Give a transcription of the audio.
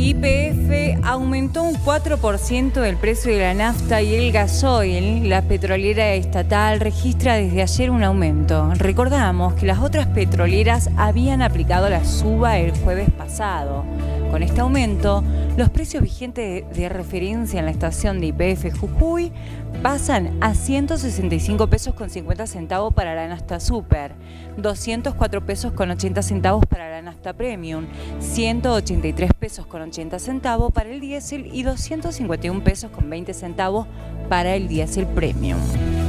YPF aumentó un 4% el precio de la nafta y el gasoil. La petrolera estatal registra desde ayer un aumento. Recordamos que las otras petroleras habían aplicado la suba el jueves pasado. Con este aumento, los precios vigentes de referencia en la estación de YPF Jujuy pasan a 165 pesos con 50 centavos para la nafta super, 204 pesos con 80 centavos para la nafta premium, 183 pesos con 80 centavos para el diésel y 251 pesos con 20 centavos para el diésel premium.